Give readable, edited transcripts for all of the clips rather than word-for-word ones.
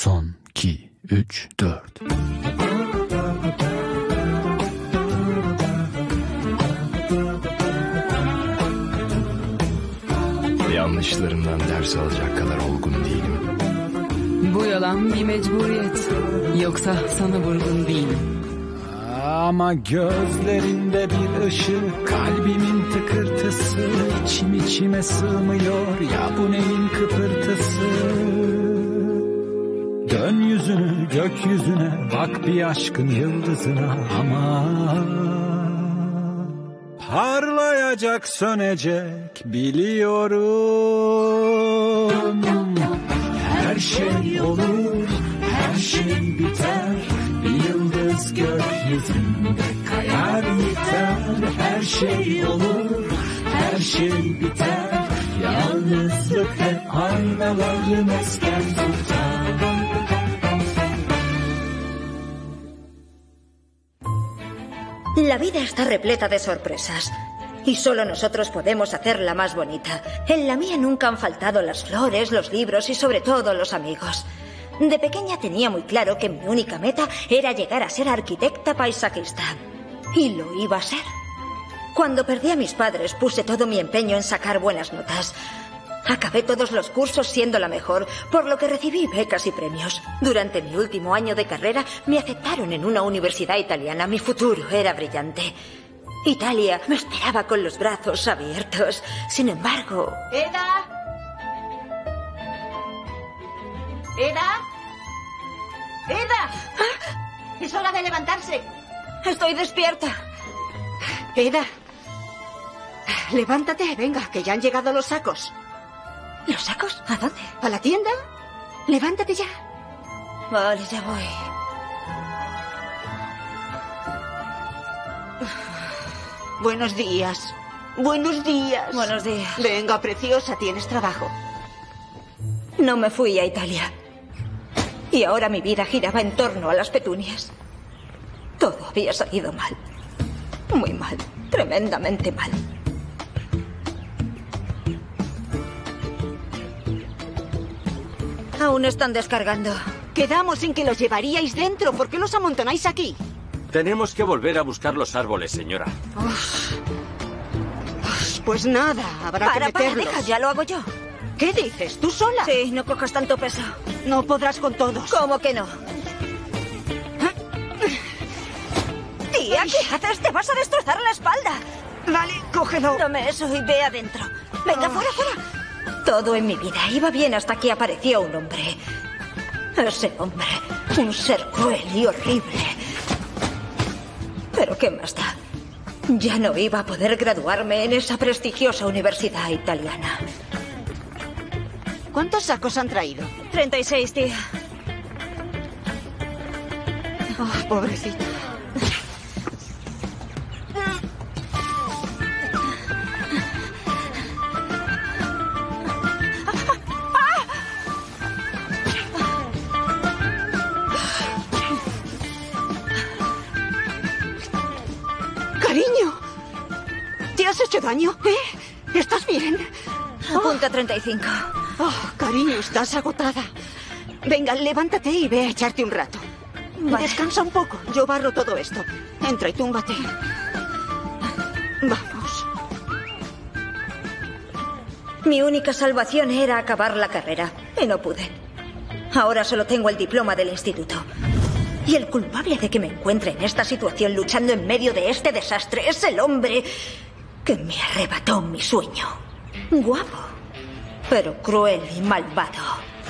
Son, 2, 3, 4. Yanlışlarımdan ders alacak kadar olgun değilim. Bu yalan bir mecburiyet. Yoksa sana vurgun değilim. Ama gözlerinde bir ışık, kalbimin tıkırtısı, içim içime sığmıyor ya bu neyin kıpırtısı. Dön yüzünü gökyüzüne, bak bir aşkın yıldızına ama parlayacak, sönecek biliyorum. Her şey olur, her şey biter, bir yıldız gökyüzünde kayar yeter. Her şey olur, her şey biter, yalnızlık hep aynaları mesken tutar. La vida está repleta de sorpresas. Y solo nosotros podemos hacerla más bonita. En la mía nunca han faltado las flores, los libros y sobre todo los amigos. De pequeña tenía muy claro que mi única meta era llegar a ser arquitecta paisajista. Y lo iba a ser. Cuando perdí a mis padres puse todo mi empeño en sacar buenas notas. Acabé todos los cursos siendo la mejor, por lo que recibí becas y premios. Durante mi último año de carrera me aceptaron en una universidad italiana. Mi futuro era brillante. Italia me esperaba con los brazos abiertos. Sin embargo... ¡Eda! ¡Eda! ¡Eda! ¿Ah? ¡Es hora de levantarse! Estoy despierta. ¡Eda! Levántate, venga, que ya han llegado los sacos. ¿Los sacos? ¿A dónde? ¿A la tienda? Levántate ya. Vale, ya voy. Buenos días. Buenos días. Buenos días. Venga, preciosa, tienes trabajo. No me fui a Italia. Y ahora mi vida giraba en torno a las petunias. Todo había salido mal. Muy mal. Tremendamente mal. Aún están descargando. Quedamos en que los llevaríais dentro. ¿Por qué los amontonáis aquí? Tenemos que volver a buscar los árboles, señora. Pues nada, habrá que meterlos. Deja, ya lo hago yo. ¿Qué dices? ¿Tú sola? Sí, no cojas tanto peso. No podrás con todos. ¿Cómo que no? Tía, ¿qué haces? Te vas a destrozar la espalda. Vale, cógelo. Dame eso y ve adentro. Venga, fuera, fuera. Todo en mi vida iba bien hasta que apareció un hombre. Ese hombre, un ser cruel y horrible. Pero ¿qué más da? Ya no iba a poder graduarme en esa prestigiosa universidad italiana. ¿Cuántos sacos han traído? 36, tía. Oh, pobrecita. Cariño, ¿te has hecho daño? ¿Estás bien? Apunta 35. Oh, cariño, estás agotada. Venga, levántate y ve a echarte un rato. Vale. Descansa un poco. Yo barro todo esto. Entra y túmbate. Vamos. Mi única salvación era acabar la carrera. Y no pude. Ahora solo tengo el diploma del instituto. Y el culpable de que me encuentre en esta situación luchando en medio de este desastre es el hombre que me arrebató mi sueño. Guapo, pero cruel y malvado.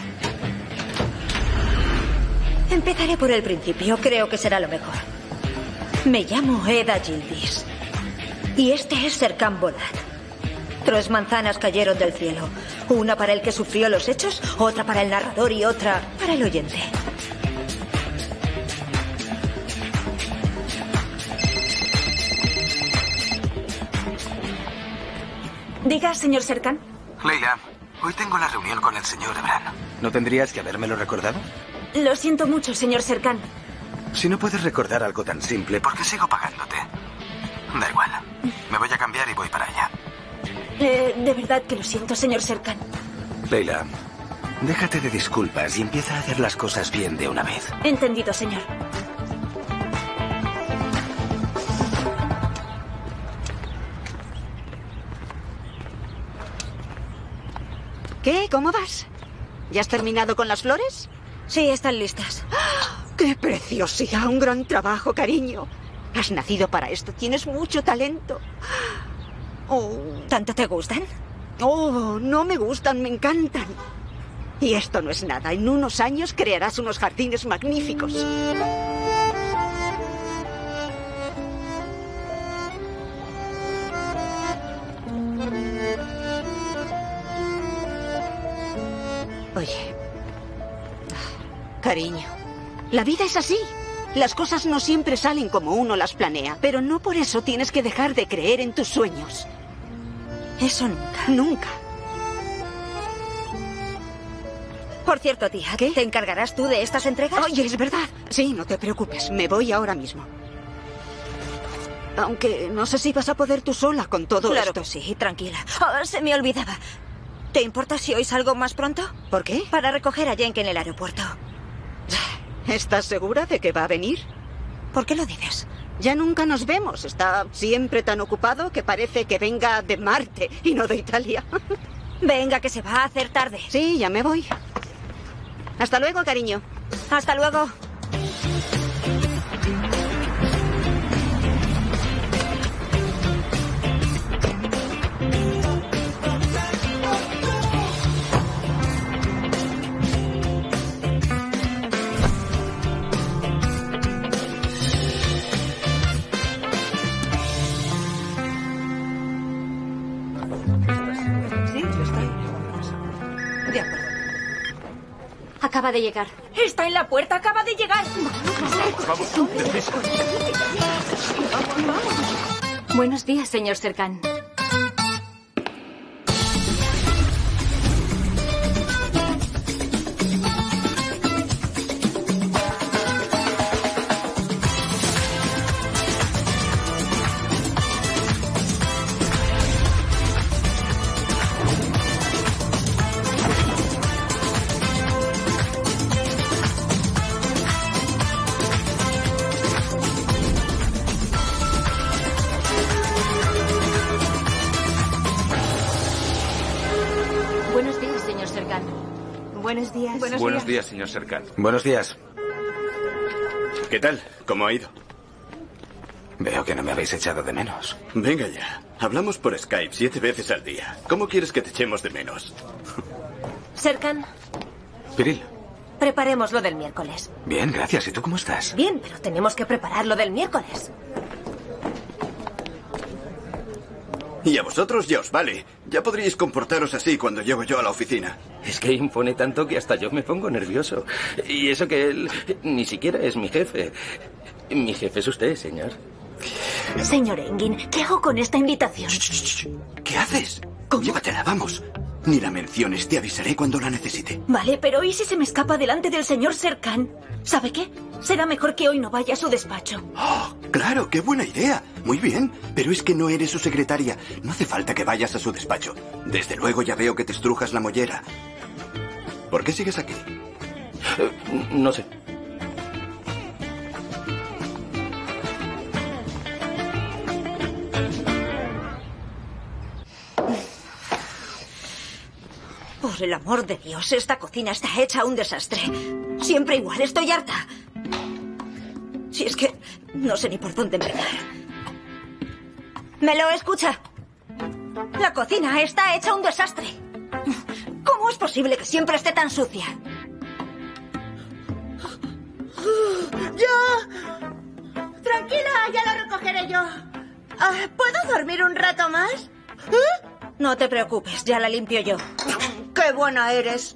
Empezaré por el principio, creo que será lo mejor. Me llamo Eda Gildis. Y este es Serkan Bolat. 3 manzanas cayeron del cielo. Una para el que sufrió los hechos, otra para el narrador y otra para el oyente. Diga, señor Serkan. Leila, hoy tengo la reunión con el señor Ebran. ¿No tendrías que habérmelo recordado? Lo siento mucho, señor Serkan. Si no puedes recordar algo tan simple, ¿por qué sigo pagándote? Da igual. Me voy a cambiar y voy para allá. De verdad que lo siento, señor Serkan. Leila, Déjate de disculpas y empieza a hacer las cosas bien de una vez. Entendido, señor. ¿Qué? ¿Cómo vas? ¿Ya has terminado con las flores? Sí, están listas. ¡Qué preciosidad! Un gran trabajo, cariño. Has nacido para esto. Tienes mucho talento. Oh. ¿Tanto te gustan? Oh, no me gustan, me encantan. Y esto no es nada. En unos años crearás unos jardines magníficos. Oye, cariño, la vida es así. Las cosas no siempre salen como uno las planea, pero no por eso tienes que dejar de creer en tus sueños. Eso nunca. Nunca. Por cierto, tía, ¿qué? ¿Te encargarás tú de estas entregas? Oye, es verdad. Sí, no te preocupes. Me voy ahora mismo. Aunque no sé si vas a poder tú sola con todo Claro esto. que sí, tranquila. Oh, se me olvidaba. ¿Te importa si hoy salgo más pronto? ¿Por qué? Para recoger a Jake en el aeropuerto. ¿Estás segura de que va a venir? ¿Por qué lo dices? Ya nunca nos vemos. Está siempre tan ocupado que parece que venga de Marte y no de Italia. Venga, que se va a hacer tarde. Sí, ya me voy. Hasta luego, cariño. Hasta luego. De acuerdo. Acaba de llegar. Está en la puerta, acaba de llegar. Vamos, deprisa. Buenos días, señor Serkan. Buenos días, señor Serkan. Buenos días. Buenos días, señor Serkan. Buenos días. ¿Qué tal? ¿Cómo ha ido? Veo que no me habéis echado de menos. Venga ya. Hablamos por Skype 7 veces al día. ¿Cómo quieres que te echemos de menos? Serkan, Piril. preparemos lo del miércoles. Bien, gracias. ¿Y tú cómo estás? Bien, pero tenemos que preparar lo del miércoles. Y a vosotros ya os vale. Ya podríais comportaros así cuando llego yo a la oficina. Es que impone tanto que hasta yo me pongo nervioso. Y eso que él ni siquiera es mi jefe. Mi jefe es usted, señor. Señor Engin, ¿qué hago con esta invitación? ¿Qué haces? Llévatela, vamos. Ni la menciones, te avisaré cuando la necesite. Vale, pero ¿y si se me escapa delante del señor Serkan? ¿Sabe qué? Será mejor que hoy no vaya a su despacho. ¡Oh, claro! ¡Qué buena idea! Muy bien, pero es que no eres su secretaria. No hace falta que vayas a su despacho. Desde luego ya veo que te estrujas la mollera. ¿Por qué sigues aquí? No sé. Por el amor de Dios, esta cocina está hecha un desastre. Siempre igual, estoy harta. Si es que no sé ni por dónde empezar. ¿Me lo escucha? La cocina está hecha un desastre. ¿Cómo es posible que siempre esté tan sucia? Tranquila, ya lo recogeré yo. ¿Puedo dormir un rato más? No te preocupes, ya la limpio yo. ¡Qué buena eres!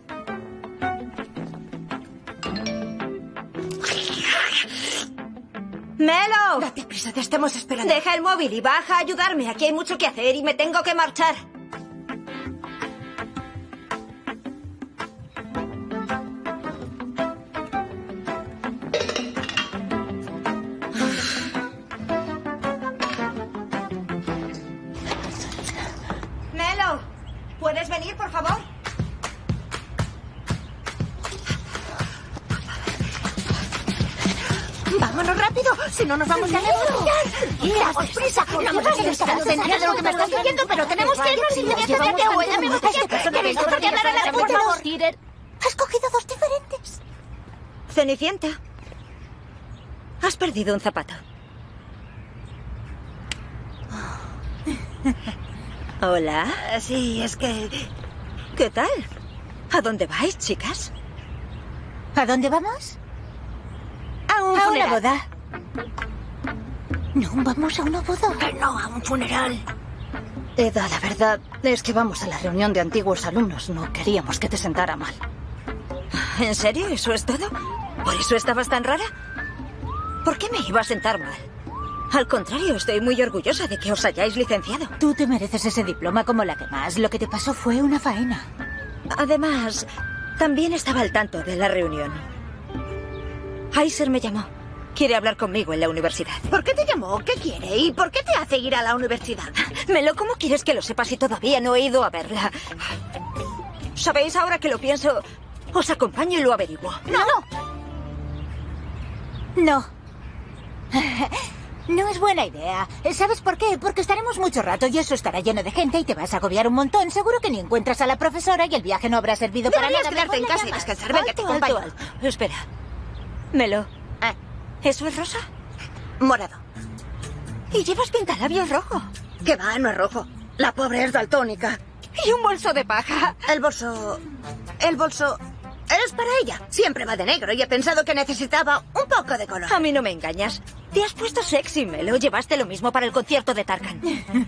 ¡Melo! Date prisa, te estamos esperando. Deja el móvil y baja a ayudarme. Aquí hay mucho que hacer y me tengo que marchar. Melo, ¿puedes venir, por favor? vámonos rápido. Si no nos vamos a negociar. ¡Damos prisa! No me enseñar de lo que me estás diciendo, pero tenemos que irnos inmediatamente. O ella me gustaría que esto porque hablar a la por favor. Has cogido dos diferentes. Cenicienta, has perdido un zapato. Hola. Sí, es que... ¿Qué tal? ¿A dónde vais, chicas? ¿A dónde vamos? A una boda. No, vamos a una boda. Que no, a un funeral. Eda, la verdad es que vamos a la reunión de antiguos alumnos. No queríamos que te sentara mal. ¿En serio? ¿Eso es todo? ¿Por eso estabas tan rara? ¿Por qué me iba a sentar mal? Al contrario, estoy muy orgullosa de que os hayáis licenciado. Tú te mereces ese diploma como la demás. Lo que te pasó fue una faena. Además, también estaba al tanto de la reunión. Heiser me llamó. Quiere hablar conmigo en la universidad. ¿Por qué te llamó? ¿Qué quiere? ¿Y por qué te hace ir a la universidad? Melo, ¿cómo quieres que lo sepas si todavía no he ido a verla? ¿Sabéis? Ahora que lo pienso, os acompaño y lo averiguo. No. No es buena idea. ¿Sabes por qué? Porque estaremos mucho rato y eso estará lleno de gente y te vas a agobiar un montón. Seguro que ni encuentras a la profesora y el viaje no habrá servido para nada. Deberías quedarte en casa y descansar. Venga, te acompaño. Espera. Melo. ¿Eso es rosa? Morado. Y llevas pintalabios rojo. ¿Qué va? No es rojo. La pobre es daltónica. Y un bolso de paja. El bolso... Es para ella. Siempre va de negro y he pensado que necesitaba un poco de color. A mí no me engañas. Te has puesto sexy, Melo. Llevaste lo mismo para el concierto de Tarkan.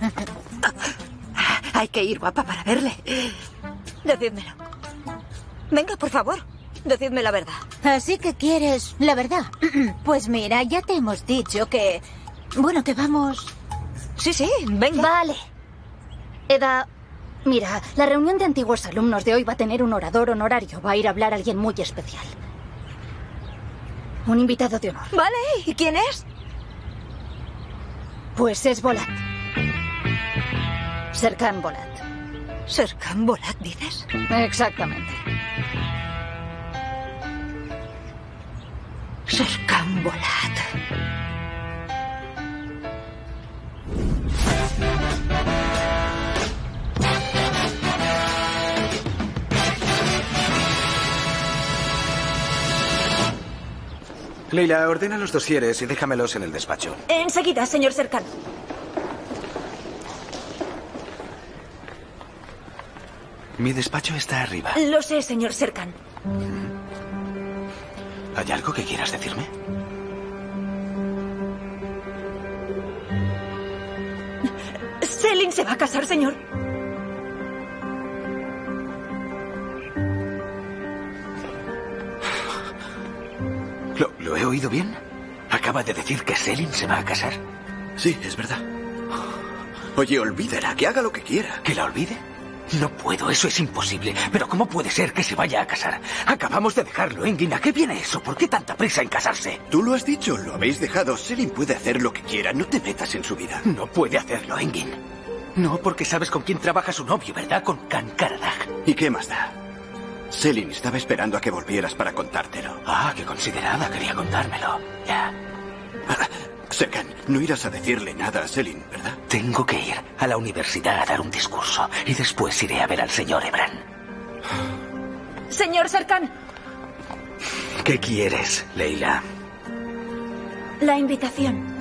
Hay que ir, guapa, para verle. Decídmelo. Venga, por favor. Decidme la verdad. Así que quieres la verdad. Pues mira, ya te hemos dicho que... Bueno, que vamos... Sí, venga. Vale. Eda... Mira, la reunión de antiguos alumnos de hoy va a tener un orador honorario. Va a ir a hablar alguien muy especial. Un invitado de honor. Vale, ¿y quién es? Pues es Volat. Serkan Volat. ¿Serkan Volat, dices? Exactamente. Serkan Volat. Leila, ordena los dosieres y déjamelos en el despacho. Enseguida, señor Serkan. Mi despacho está arriba. Lo sé, señor Serkan. ¿Hay algo que quieras decirme? Selin se va a casar, señor. ¿Lo he oído bien? ¿Acaba de decir que Selin se va a casar? Sí, es verdad. Oye, olvídala, que haga lo que quiera. ¿Que la olvide? No puedo, eso es imposible. Pero ¿cómo puede ser que se vaya a casar? Acabamos de dejarlo, Engin. ¿A qué viene eso? ¿Por qué tanta prisa en casarse? Tú lo has dicho, lo habéis dejado. Selin puede hacer lo que quiera, no te metas en su vida. No puede hacerlo, Engin. No, porque sabes con quién trabaja su novio, ¿verdad? Con Khan Karadag. ¿Y qué más da? Selin estaba esperando a que volvieras para contártelo. Ah, qué considerada, quería contármelo. Ya. Serkan, no irás a decirle nada a Selin, ¿verdad? Tengo que ir a la universidad a dar un discurso y después iré a ver al señor Ebran. Señor Serkan. ¿Qué quieres, Leila? La invitación.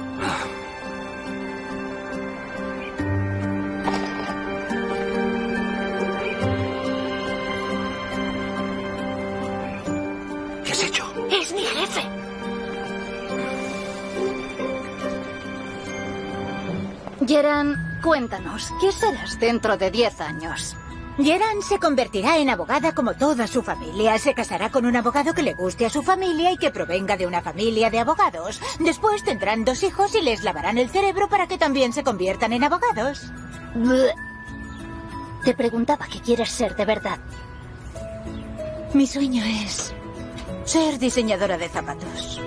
¿Qué has hecho? Es mi jefe. Yeran, cuéntanos, ¿qué serás dentro de 10 años? Yeran se convertirá en abogada como toda su familia. Se casará con un abogado que le guste a su familia y que provenga de una familia de abogados. Después tendrán 2 hijos y les lavarán el cerebro para que también se conviertan en abogados. Te preguntaba qué quieres ser de verdad. Mi sueño es ser diseñadora de zapatos.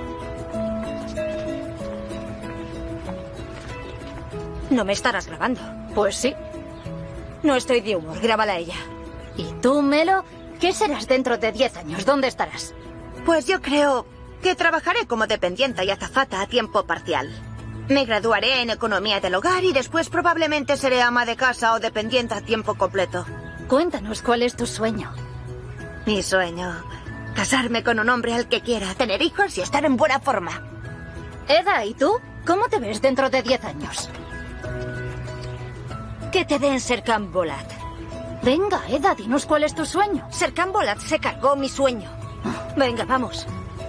No me estarás grabando. Pues sí. No estoy de humor, grábala a ella. ¿Y tú, Melo? ¿Qué serás dentro de 10 años? ¿Dónde estarás? Pues yo creo que trabajaré como dependienta y azafata a tiempo parcial. Me graduaré en economía del hogar y después probablemente seré ama de casa o dependiente a tiempo completo. Cuéntanos cuál es tu sueño. Mi sueño: casarme con un hombre al que quiera, tener hijos y estar en buena forma. Eda, ¿y tú? ¿Cómo te ves dentro de 10 años? Que te den Serkan Bolat. Venga, Eda, dinos cuál es tu sueño. Serkan Bolat se cargó mi sueño. Venga, vamos.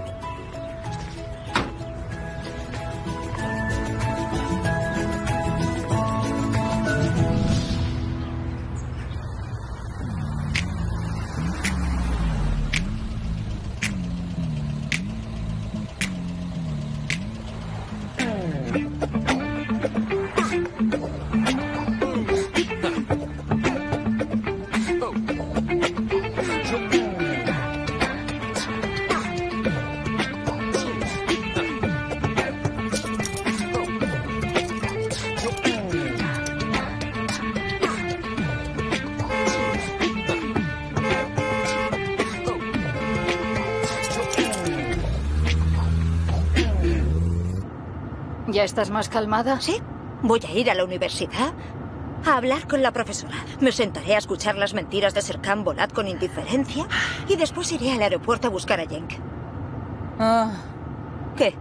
¿Ya estás más calmada? Sí. Voy a ir a la universidad a hablar con la profesora. Me sentaré a escuchar las mentiras de Serkan Bolat con indiferencia y después iré al aeropuerto a buscar a Cenk. ¿Qué?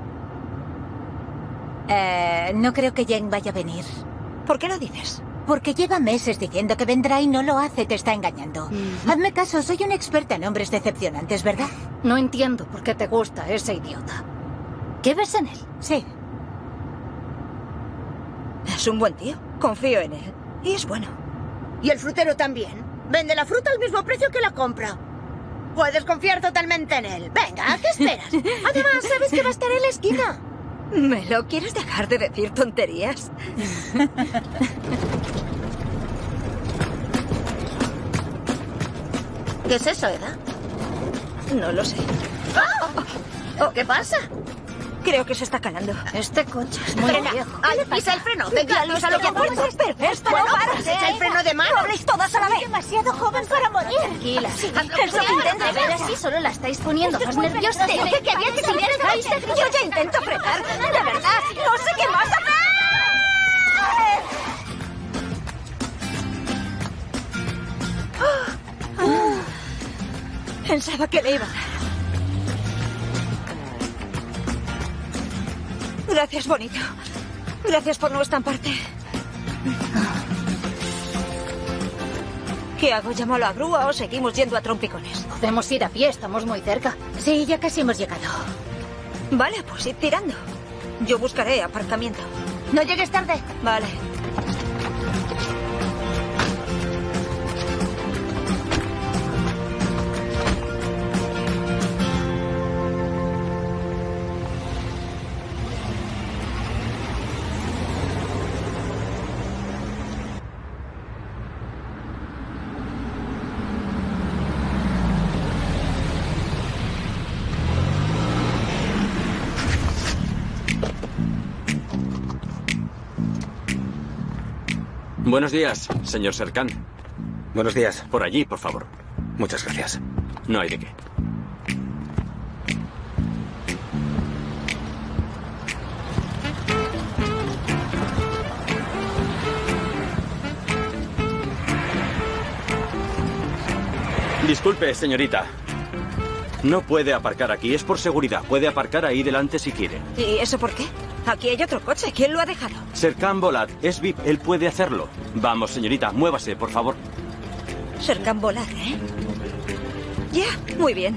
No creo que Cenk vaya a venir. ¿Por qué lo dices? Porque lleva meses diciendo que vendrá y no lo hace, te está engañando. Hazme caso, soy una experta en hombres decepcionantes, ¿verdad? No entiendo por qué te gusta ese idiota. ¿Qué ves en él? Sí. Es un buen tío. Confío en él. Y es bueno. Y el frutero también. Vende la fruta al mismo precio que la compra. Puedes confiar totalmente en él. Venga, ¿qué esperas? Además, sabes que va a estar en la esquina. Melo, ¿quieres dejar de decir tonterías? ¿Qué es eso, Eda? No lo sé. ¿Qué pasa? Creo que se está calando. Este coche es muy viejo. ¡Ay, pisa el freno! ¡Venga, pisa lo que puedas! Perfecto, Bueno, no pares. echa el freno de mano. No habléis todas a la vez. Demasiado joven para morir. Tranquila. Eso que intento A ver, así solo la estáis poniendo más nerviosa. Te dije que había que cambiar el coche. Yo ya intento frenar. De verdad, no sé qué más hacer. Pensaba que le iba a dar. Gracias, bonito. Gracias por no estamparte. ¿Qué hago? ¿Llamo a la grúa o seguimos yendo a trompicones? Podemos ir a pie, estamos muy cerca. Sí, ya casi hemos llegado. Vale, pues id tirando. Yo buscaré aparcamiento. No llegues tarde. Vale. Buenos días, señor Serkan. Buenos días. Por allí, por favor. Muchas gracias. No hay de qué. Disculpe, señorita. No puede aparcar aquí, es por seguridad. Puede aparcar ahí delante si quiere. ¿Y eso por qué? Aquí hay otro coche. ¿Quién lo ha dejado? Serkan Bolat es VIP, él puede hacerlo. Vamos, señorita, muévase, por favor. Serkan Bolat, ¿eh? Ya, muy bien.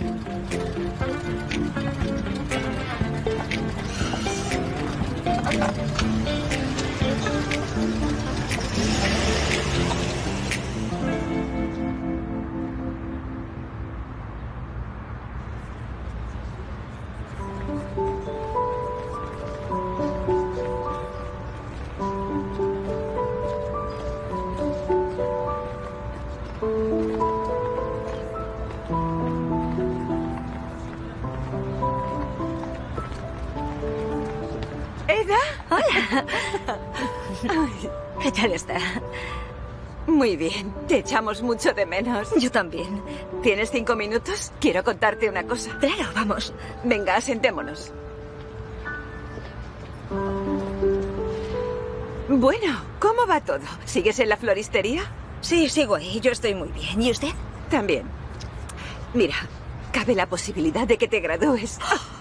Eda, hola. ¿Qué tal está? Muy bien, te echamos mucho de menos. Yo también. ¿Tienes 5 minutos? Quiero contarte una cosa. Claro, vamos. Venga, sentémonos. Bueno, ¿cómo va todo? ¿Sigues en la floristería? Sí, sigo ahí. Yo estoy muy bien. ¿Y usted? También. Mira, cabe la posibilidad de que te gradúes.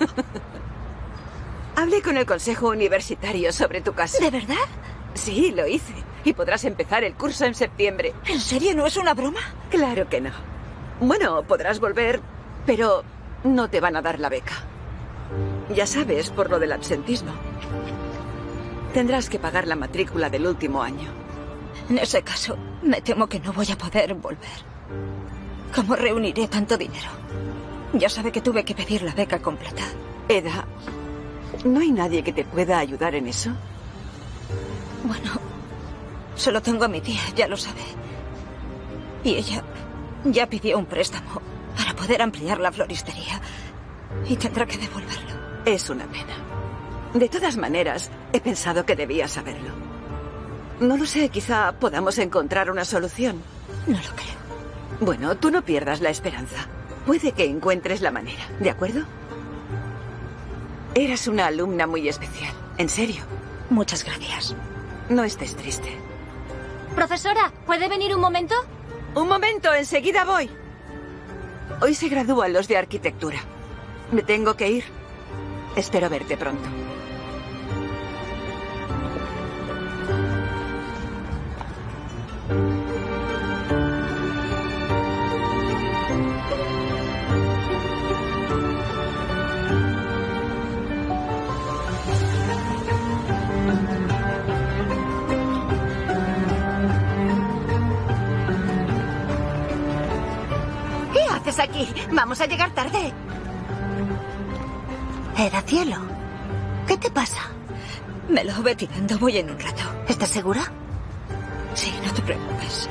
Hablé con el consejo universitario sobre tu caso. ¿De verdad? Sí, lo hice. Y podrás empezar el curso en septiembre. ¿En serio? ¿No es una broma? Claro que no. Bueno, podrás volver, pero no te van a dar la beca. Ya sabes, por lo del absentismo. Tendrás que pagar la matrícula del último año. En ese caso, me temo que no voy a poder volver. ¿Cómo reuniré tanto dinero? Ya sabe que tuve que pedir la beca completa. Eda, ¿no hay nadie que te pueda ayudar en eso? Bueno, solo tengo a mi tía, ya lo sabe. Y ella ya pidió un préstamo para poder ampliar la floristería. Y tendrá que devolverlo. Es una pena. De todas maneras, he pensado que debías saberlo. No lo sé, quizá podamos encontrar una solución. No lo creo. Bueno, tú no pierdas la esperanza. Puede que encuentres la manera, ¿de acuerdo? Eras una alumna muy especial, en serio. Muchas gracias. No estés triste. Profesora, ¿puede venir un momento? Un momento, enseguida voy. Hoy se gradúan los de arquitectura. Me tengo que ir. Espero verte pronto. ¿Qué haces aquí? Vamos a llegar tarde. Eda, cielo. ¿Qué te pasa? Me lo ve tirando. Voy en un rato. ¿Estás segura? Sí, no te preocupes.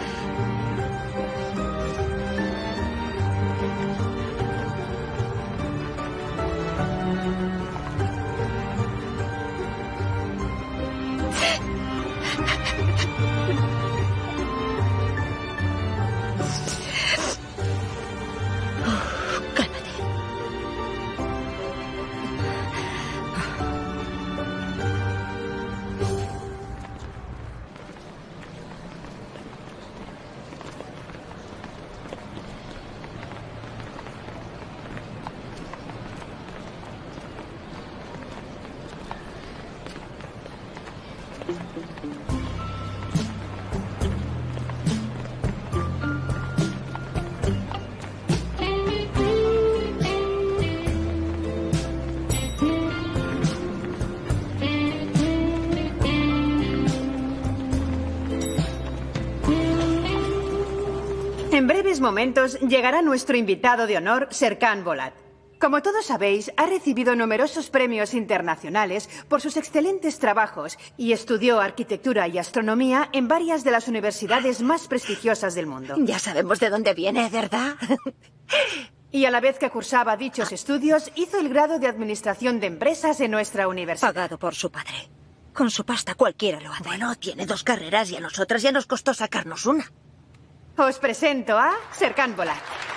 En breves momentos llegará nuestro invitado de honor, Serkan Bolat. Como todos sabéis, ha recibido numerosos premios internacionales por sus excelentes trabajos y estudió arquitectura y astronomía en varias de las universidades más prestigiosas del mundo. Ya sabemos de dónde viene, ¿verdad? Y a la vez que cursaba dichos estudios, hizo el grado de Administración de Empresas en nuestra universidad. Pagado por su padre. Con su pasta cualquiera lo hace. Bueno, tiene 2 carreras y a nosotras ya nos costó sacarnos una. Os presento a Serkan Bolat.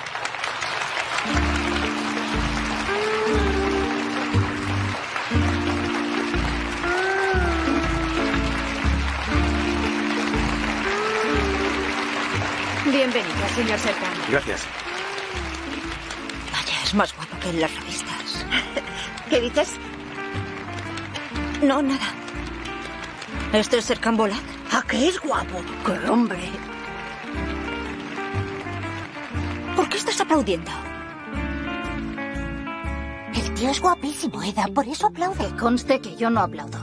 Bienvenido, señor Serkan. Gracias. Vaya, es más guapo que en las revistas. ¿Qué dices? No, nada. ¿Este es Serkan Bolat? ¿A qué es guapo? ¡Qué hombre! ¿Por qué estás aplaudiendo? El tío es guapísimo, Eda, por eso aplaude. Que conste que yo no aplaudo.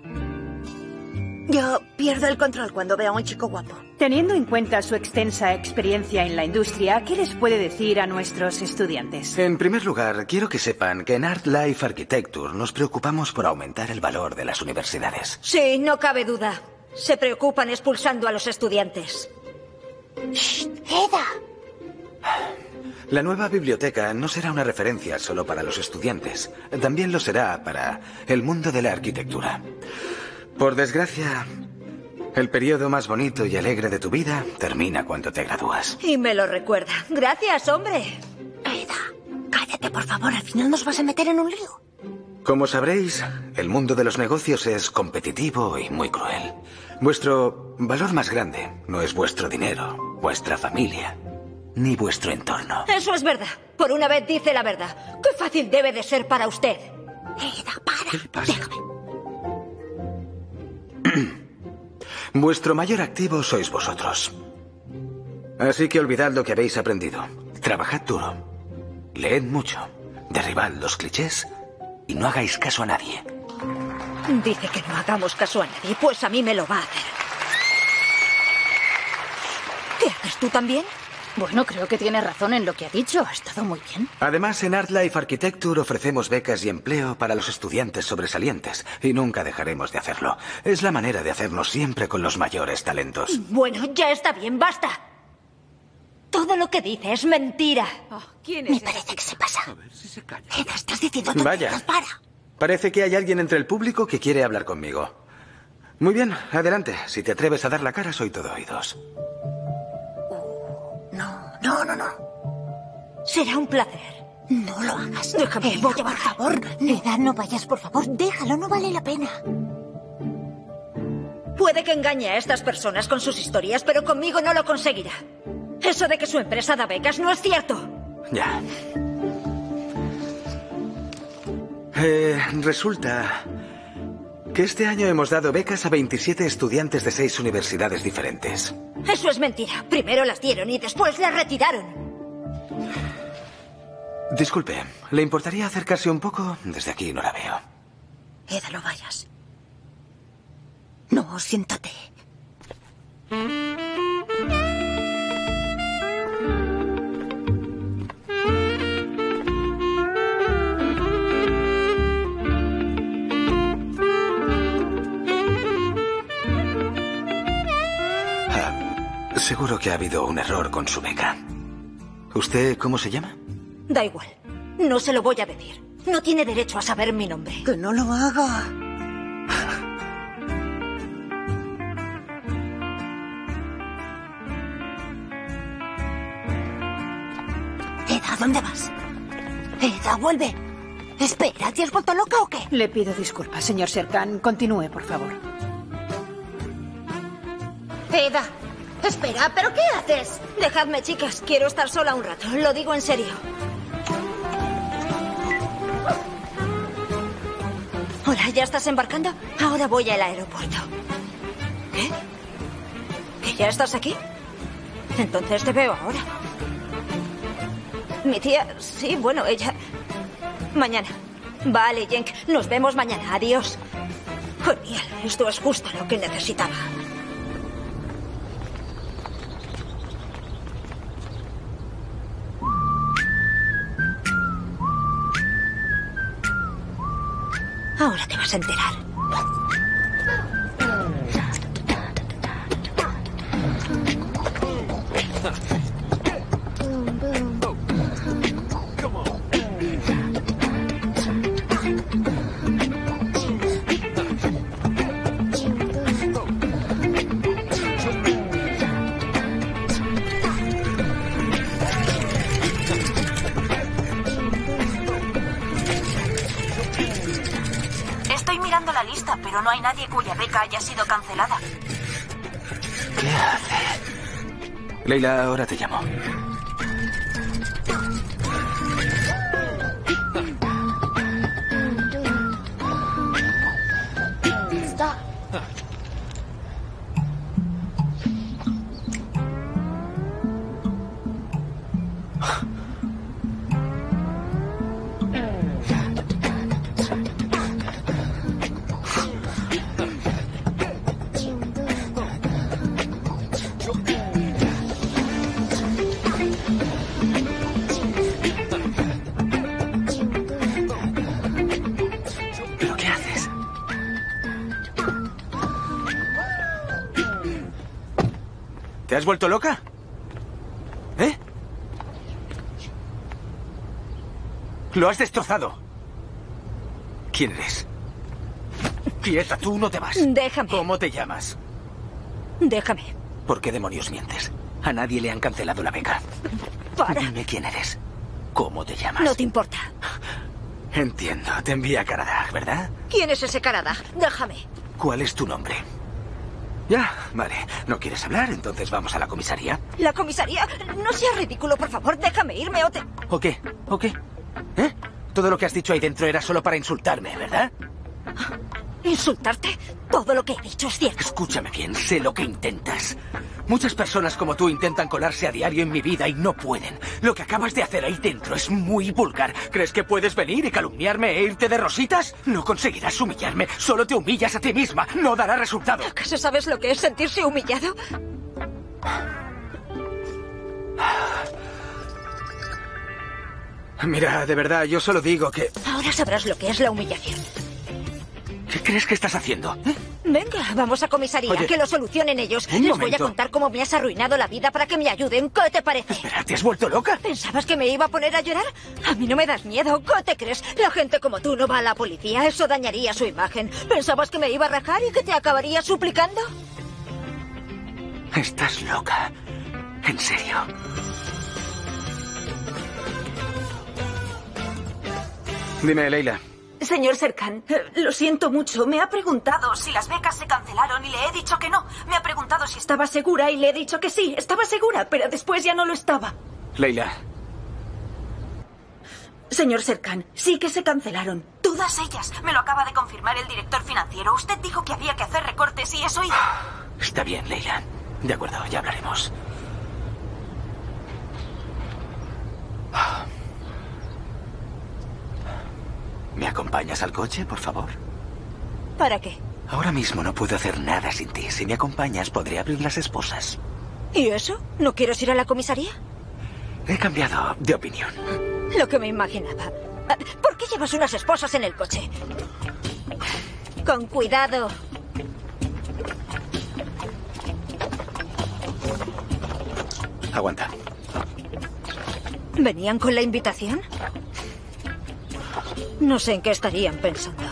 Yo pierdo el control cuando veo a un chico guapo. Teniendo en cuenta su extensa experiencia en la industria, ¿qué les puede decir a nuestros estudiantes? En primer lugar, quiero que sepan que en Art Life Architecture nos preocupamos por aumentar el valor de las universidades. Sí, no cabe duda. Se preocupan expulsando a los estudiantes. ¡Shh! ¡Eda! La nueva biblioteca no será una referencia solo para los estudiantes. También lo será para el mundo de la arquitectura. Por desgracia, El periodo más bonito y alegre de tu vida termina cuando te gradúas. Y me lo recuerda. Gracias, hombre. Eda, cállate, por favor. Al final nos vas a meter en un lío. Como sabréis, el mundo de los negocios es competitivo y muy cruel. Vuestro valor más grande no es vuestro dinero, vuestra familia, ni vuestro entorno. Eso es verdad. Por una vez dice la verdad. Qué fácil debe de ser para usted. Eda, para. ¿Qué le pasa? Déjame. Vuestro mayor activo sois vosotros. Así que olvidad lo que habéis aprendido. Trabajad duro. Leed mucho. Derribad los clichés y no hagáis caso a nadie. Dice que no hagamos caso a nadie, pues a mí me lo va a hacer. ¿Qué haces tú también? Bueno, creo que tiene razón en lo que ha dicho. Ha estado muy bien. Además, en ArtLife Architecture ofrecemos becas y empleo para los estudiantes sobresalientes. Y nunca dejaremos de hacerlo. Es la manera de hacernos siempre con los mayores talentos. Bueno, ya está bien, basta. Todo lo que dice es mentira. ¿Quién Me es? parece que se pasa. A ver si se calla. Eda, estás diciendo tonterías. Vaya. Para. Parece que hay alguien entre el público que quiere hablar conmigo. Muy bien, adelante. Si te atreves a dar la cara, soy todo oídos. No. Será un placer. No lo hagas. Déjame, Eda, voy a por bajar. favor. Eda, no vayas, por favor. Déjalo, no vale la pena. Puede que engañe a estas personas con sus historias, pero conmigo no lo conseguirá. Eso de que su empresa da becas no es cierto. Ya. Resulta que este año hemos dado becas a 27 estudiantes de 6 universidades diferentes. Eso es mentira. Primero las dieron y después las retiraron. Disculpe, ¿le importaría acercarse un poco? Desde aquí no la veo. Eda, no vayas. No, siéntate. Seguro que ha habido un error con su beca. ¿Usted cómo se llama? Da igual. No se lo voy a decir. No tiene derecho a saber mi nombre. Que no lo haga. Eda, ¿dónde vas? Eda, vuelve. Espera, ¿te has vuelto loca o qué? Le pido disculpas, señor Serkan. Continúe, por favor. Eda, espera, ¿pero qué haces? Dejadme, chicas. Quiero estar sola un rato. Lo digo en serio. Hola, ¿ya estás embarcando? Ahora voy al aeropuerto. ¿Qué? ¿Que ya estás aquí? Entonces te veo ahora. Mi tía... Sí, bueno, ella... Mañana. Vale, Jenk. Nos vemos mañana. Adiós. Genial. Esto es justo lo que necesitaba. Ahora te vas a enterar. Estoy mirando la lista, pero no hay nadie cuya beca haya sido cancelada. ¿Qué hace? Leila, ahora te llamo. ¿Pero qué haces? ¿Te has vuelto loca? ¿Eh? Lo has destrozado. ¿Quién eres? Quieta, tú no te vas. Déjame. ¿Cómo te llamas? Déjame. ¿Por qué demonios mientes? A nadie le han cancelado la beca. Para. Dime quién eres. ¿Cómo te llamas? No te importa. Entiendo. Te envía a Canadá, ¿verdad? ¿Quién es ese Canadá? Déjame. ¿Cuál es tu nombre? Ya, vale. ¿No quieres hablar? Entonces vamos a la comisaría. ¿La comisaría? No seas ridículo, por favor. Déjame irme o te... ¿O qué? ¿O qué? ¿Eh? Todo lo que has dicho ahí dentro era solo para insultarme, ¿verdad? ¿Insultarte? Todo lo que he dicho es cierto. Escúchame bien, sé lo que intentas. Muchas personas como tú intentan colarse a diario en mi vida y no pueden. Lo que acabas de hacer ahí dentro es muy vulgar. ¿Crees que puedes venir y calumniarme e irte de rositas? No conseguirás humillarme. Solo te humillas a ti misma. No dará resultado. ¿Acaso sabes lo que es sentirse humillado? Mira, de verdad, yo solo digo que... Ahora sabrás lo que es la humillación. ¿Qué crees que estás haciendo? Venga, vamos a comisaría, Oye, que lo solucionen ellos. un Les momento. voy a contar cómo me has arruinado la vida para que me ayuden. ¿Qué te parece? Espera, ¿te has vuelto loca? ¿Pensabas que me iba a poner a llorar? A mí no me das miedo. ¿Qué te crees? La gente como tú no va a la policía. Eso dañaría su imagen. ¿Pensabas que me iba a rajar y que te acabaría suplicando? Estás loca. En serio. Dime, Leila. Señor Serkan, lo siento mucho. Me ha preguntado si las becas se cancelaron y le he dicho que no. Me ha preguntado si estaba segura y le he dicho que sí. Estaba segura, pero después ya no lo estaba. Leila. Señor Serkan, sí que se cancelaron. Todas ellas. Me lo acaba de confirmar el director financiero. Usted dijo que había que hacer recortes y eso y... Está bien, Leila. De acuerdo, ya hablaremos. ¿Me acompañas al coche, por favor? ¿Para qué? Ahora mismo no puedo hacer nada sin ti. Si me acompañas, podré abrir las esposas. ¿Y eso? ¿No quieres ir a la comisaría? He cambiado de opinión. Lo que me imaginaba. ¿Por qué llevas unas esposas en el coche? Con cuidado. Aguanta. ¿Venían con la invitación? No sé en qué estarían pensando.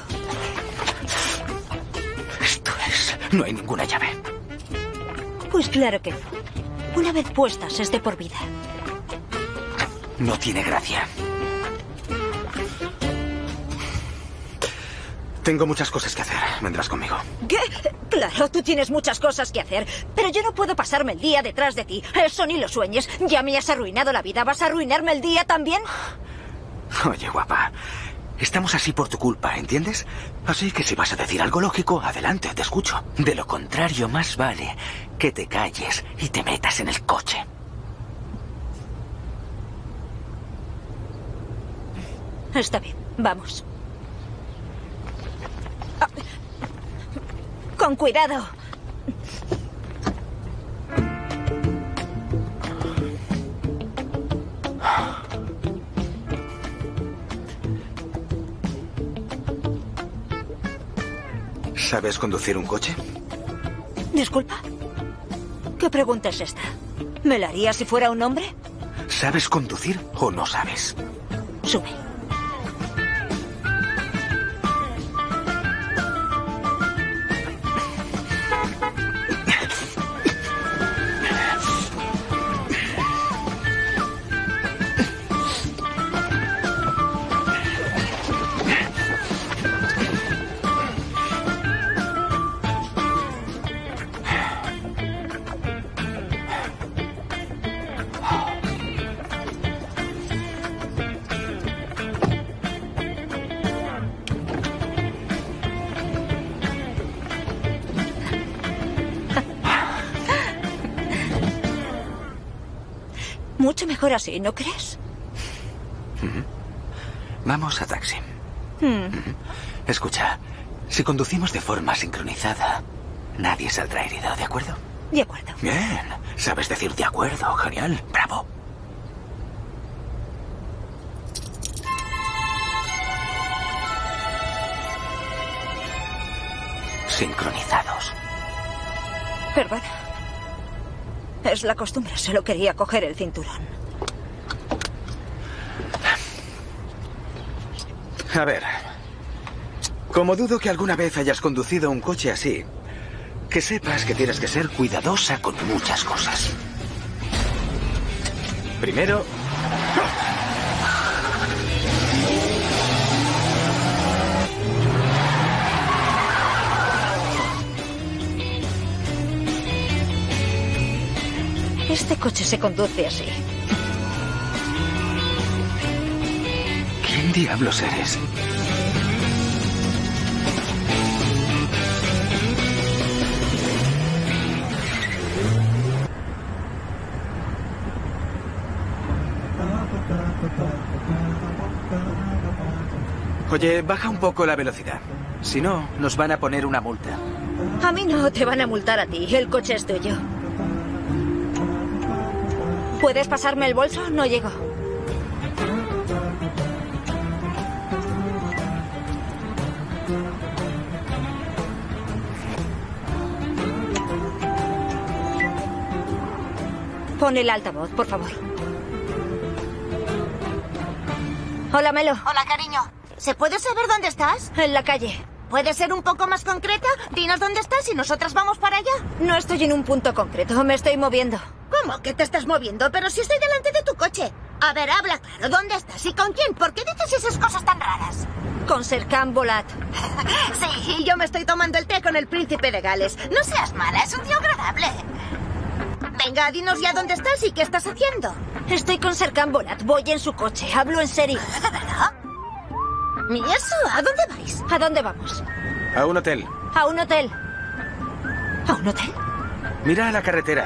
Esto es... No hay ninguna llave. Pues claro que no. Una vez puestas es de por vida. No tiene gracia. Tengo muchas cosas que hacer. Vendrás conmigo. ¿Qué? Claro, tú tienes muchas cosas que hacer, pero yo no puedo pasarme el día detrás de ti. Eso ni lo sueñes. Ya me has arruinado la vida. ¿Vas a arruinarme el día también? Oye, guapa. Estamos así por tu culpa, ¿entiendes? Así que si vas a decir algo lógico, adelante, te escucho. De lo contrario, más vale que te calles y te metas en el coche. Está bien, vamos. Con cuidado. ¿Sabes conducir un coche? Disculpa. ¿Qué pregunta es esta? ¿Me la haría si fuera un hombre? ¿Sabes conducir o no sabes? Sube. Mucho mejor así, ¿no crees? Vamos a taxi. Escucha, si conducimos de forma sincronizada, nadie saldrá herido, ¿de acuerdo? De acuerdo. Bien, sabes decir de acuerdo, genial, bravo. Sincronizados. Perdona. Es la costumbre, solo quería coger el cinturón. A ver, como dudo que alguna vez hayas conducido un coche así, que sepas que tienes que ser cuidadosa con muchas cosas. Primero... Este coche se conduce así. ¿Quién diablos eres? Oye, baja un poco la velocidad. Si no, nos van a poner una multa. A mí no, te van a multar a ti. El coche es tuyo. ¿Puedes pasarme el bolso? No llego. Pon el altavoz, por favor. Hola, Melo. Hola, cariño. ¿Se puede saber dónde estás? En la calle. ¿Puedes ser un poco más concreta? Dinos dónde estás y nosotras vamos para allá. No estoy en un punto concreto, me estoy moviendo. ¿Cómo que te estás moviendo? Pero si estoy delante de tu coche. A ver, habla claro. ¿Dónde estás y con quién? ¿Por qué dices esas cosas tan raras? Con Serkan Volat. Sí, y yo me estoy tomando el té con el príncipe de Gales. No seas mala, es un tío agradable. Venga, dinos ya dónde estás y qué estás haciendo. Estoy con Serkan Volat, voy en su coche, hablo en serio. ¿De verdad? ¿Y eso? ¿A dónde vais? ¿A dónde vamos? A un hotel. ¿A un hotel? ¿A un hotel? Mira a la carretera.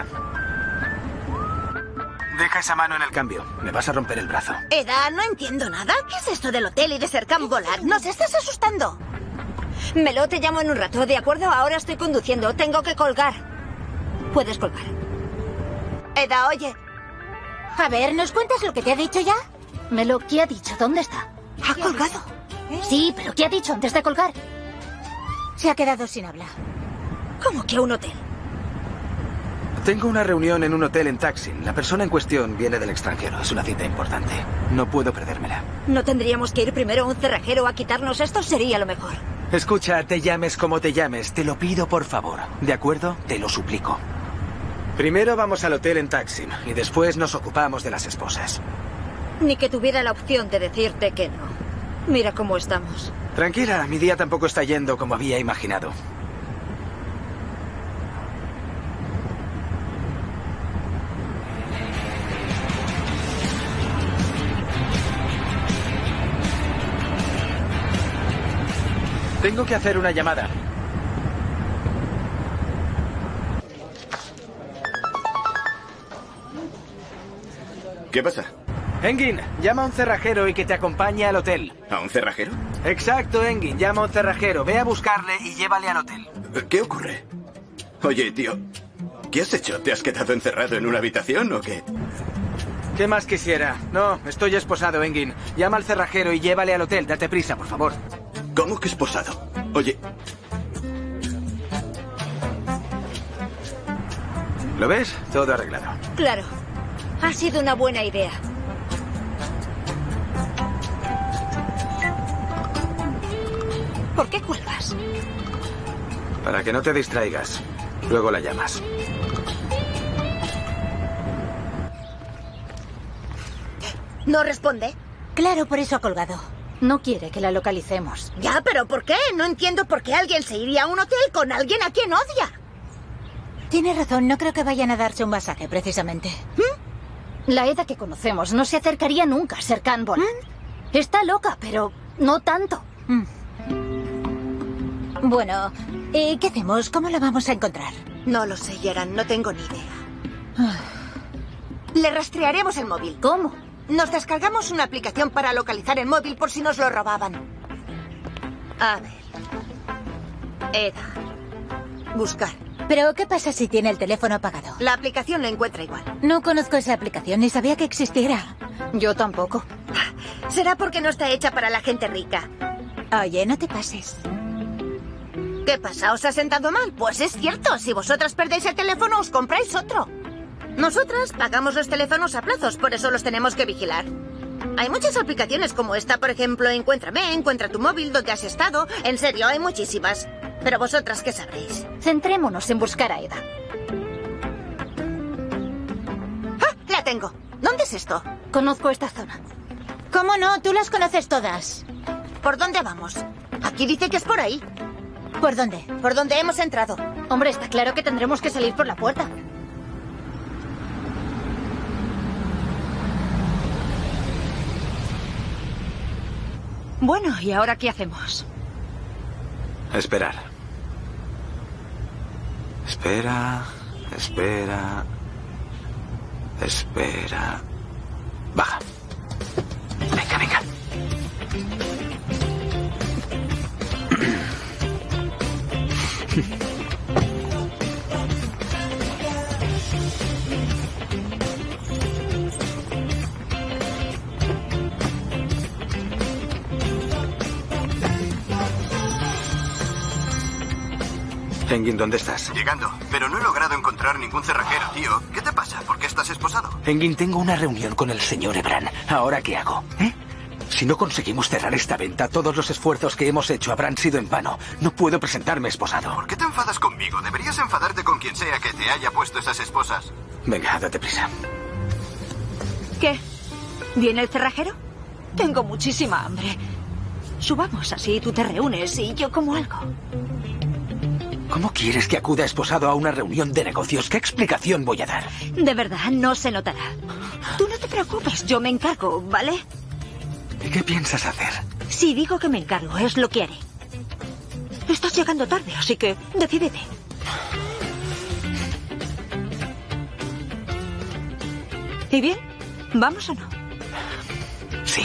Deja esa mano en el cambio. Me vas a romper el brazo. Eda, no entiendo nada. ¿Qué es esto del hotel y de Serkan Volat? Nos estás asustando. Melo, te llamo en un rato, ¿de acuerdo? Ahora estoy conduciendo, tengo que colgar. Puedes colgar. Eda, oye. A ver, ¿nos cuentas lo que te ha dicho ya? Melo, ¿qué ha dicho? ¿Dónde está? ¿Ha colgado? Sí, pero ¿qué ha dicho antes de colgar? Se ha quedado sin habla. ¿Cómo que a un hotel? Tengo una reunión en un hotel en Taksim. La persona en cuestión viene del extranjero. Es una cita importante. No puedo perdérmela. ¿No tendríamos que ir primero a un cerrajero a quitarnos esto? Sería lo mejor. Escucha, te llames como te llames. Te lo pido por favor. ¿De acuerdo? Te lo suplico. Primero vamos al hotel en Taksim y después nos ocupamos de las esposas. Ni que tuviera la opción de decirte que no. Mira cómo estamos. Tranquila, mi día tampoco está yendo como había imaginado. Tengo que hacer una llamada. ¿Qué pasa? Engin, llama a un cerrajero y que te acompañe al hotel. ¿A un cerrajero? Exacto, Engin, llama a un cerrajero. Ve a buscarle y llévale al hotel. ¿Qué ocurre? Oye, tío, ¿qué has hecho? ¿Te has quedado encerrado en una habitación o qué? ¿Qué más quisiera? No, estoy esposado, Engin. Llama al cerrajero y llévale al hotel. Date prisa, por favor. ¿Cómo que esposado? Oye... ¿Lo ves? Todo arreglado. Claro. Ha sido una buena idea. ¿Por qué cuelgas? Para que no te distraigas. Luego la llamas. ¿No responde? Claro, por eso ha colgado. No quiere que la localicemos. Ya, pero ¿por qué? No entiendo por qué alguien se iría a un hotel con alguien a quien odia. Tiene razón, no creo que vayan a darse un masaje, precisamente. La Eda que conocemos no se acercaría nunca a Serkan Volat. Está loca, pero no tanto. Bueno, ¿y qué hacemos? ¿Cómo la vamos a encontrar? No lo sé, Yeran, no tengo ni idea. Le rastrearemos el móvil. ¿Cómo? Nos descargamos una aplicación para localizar el móvil por si nos lo robaban. A ver. Eda. Buscar. ¿Pero qué pasa si tiene el teléfono apagado? La aplicación lo encuentra igual. No conozco esa aplicación ni sabía que existiera. Yo tampoco. Será porque no está hecha para la gente rica. Oye, no te pases. ¿Qué pasa? ¿Os ha sentado mal? Pues es cierto. Si vosotras perdéis el teléfono, os compráis otro. Nosotras pagamos los teléfonos a plazos, por eso los tenemos que vigilar. Hay muchas aplicaciones como esta, por ejemplo, Encuéntrame, Encuentra tu móvil, donde has estado. En serio, hay muchísimas. Pero vosotras, ¿qué sabréis? Centrémonos en buscar a Eda. ¡Ah! La tengo. ¿Dónde es esto? Conozco esta zona. ¿Cómo no? Tú las conoces todas. ¿Por dónde vamos? Aquí dice que es por ahí. ¿Por dónde? Por donde hemos entrado. Hombre, está claro que tendremos que salir por la puerta. Bueno, ¿y ahora qué hacemos? Esperar. Espera, espera, espera. Baja. Venga, venga. Engin, ¿dónde estás? Llegando, pero no he logrado encontrar ningún cerrajero, tío. ¿Qué te pasa? ¿Por qué estás esposado? Engin, tengo una reunión con el señor Ebran. ¿Ahora qué hago? Si no conseguimos cerrar esta venta, todos los esfuerzos que hemos hecho habrán sido en vano. No puedo presentarme esposado. ¿Por qué te enfadas conmigo? Deberías enfadarte con quien sea que te haya puesto esas esposas. Venga, date prisa. ¿Qué? ¿Viene el cerrajero? Tengo muchísima hambre. Subamos, así tú te reúnes y yo como algo. ¿Cómo quieres que acuda esposado a una reunión de negocios? ¿Qué explicación voy a dar? De verdad, no se notará. Tú no te preocupes, yo me encargo, ¿vale? ¿Y qué piensas hacer? Si digo que me encargo, es lo que haré. Estás llegando tarde, así que decídete. ¿Y bien? ¿Vamos o no? Sí.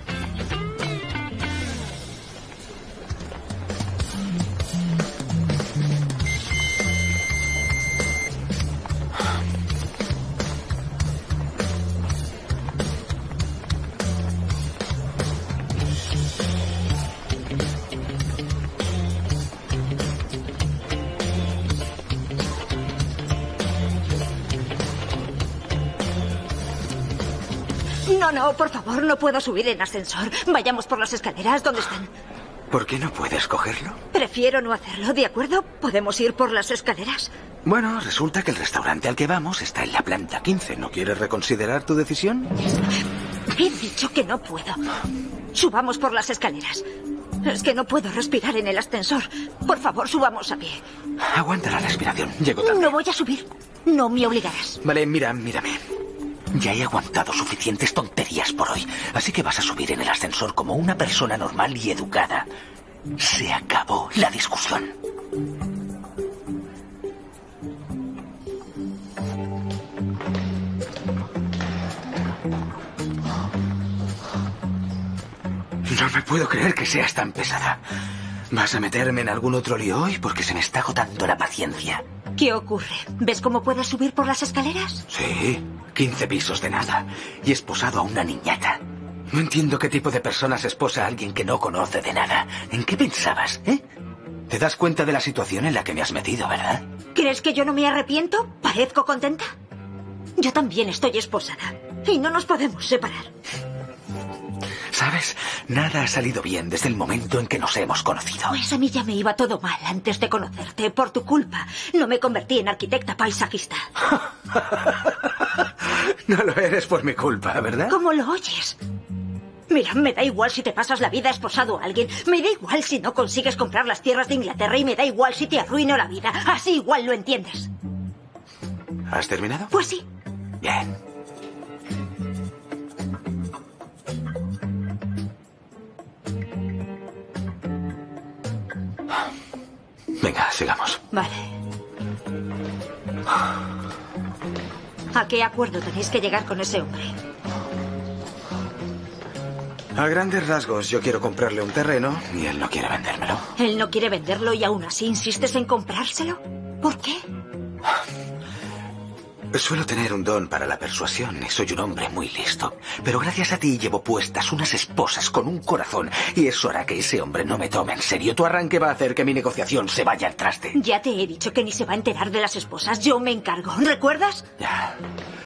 No, por favor, no puedo subir en ascensor. Vayamos por las escaleras. ¿Dónde están? ¿Por qué no puedes cogerlo? Prefiero no hacerlo, ¿de acuerdo? ¿Podemos ir por las escaleras? Bueno, resulta que el restaurante al que vamos está en la planta 15. ¿No quieres reconsiderar tu decisión? He dicho que no puedo. Subamos por las escaleras. Es que no puedo respirar en el ascensor. Por favor, subamos a pie. Aguanta la respiración. Llego tarde. No voy a subir. No me obligarás. Vale, mírame. Ya he aguantado suficientes tonterías por hoy, así que vas a subir en el ascensor como una persona normal y educada. Se acabó la discusión. No me puedo creer que seas tan pesada. ¿Vas a meterme en algún otro lío hoy? Porque se me está agotando la paciencia. ¿Qué ocurre? ¿Ves cómo puedes subir por las escaleras? Sí, 15 pisos de nada. Y esposado a una niñata. No entiendo qué tipo de persona se esposa a alguien que no conoce de nada. ¿En qué pensabas, ¿Te das cuenta de la situación en la que me has metido, verdad? ¿Crees que yo no me arrepiento? ¿Parezco contenta? Yo también estoy esposada. Y no nos podemos separar. ¿Sabes? Nada ha salido bien desde el momento en que nos hemos conocido. Pues a mí ya me iba todo mal antes de conocerte. Por tu culpa. No me convertí en arquitecta paisajista. No lo eres por mi culpa, ¿verdad? ¿Cómo lo oyes? Mira, me da igual si te pasas la vida esposado a alguien. Me da igual si no consigues comprar las tierras de Inglaterra. Y me da igual si te arruino la vida. Así igual lo entiendes. ¿Has terminado? Pues sí. Bien. Venga, sigamos. Vale. ¿A qué acuerdo tenéis que llegar con ese hombre? A grandes rasgos, yo quiero comprarle un terreno y él no quiere vendérmelo. Él no quiere venderlo y aún así insistes en comprárselo. ¿Por qué? Suelo tener un don para la persuasión y soy un hombre muy listo. Pero gracias a ti llevo puestas unas esposas con un corazón y eso hará que ese hombre no me tome en serio. Tu arranque va a hacer que mi negociación se vaya al traste. Ya te he dicho que ni se va a enterar de las esposas. Yo me encargo. ¿Recuerdas? Ya.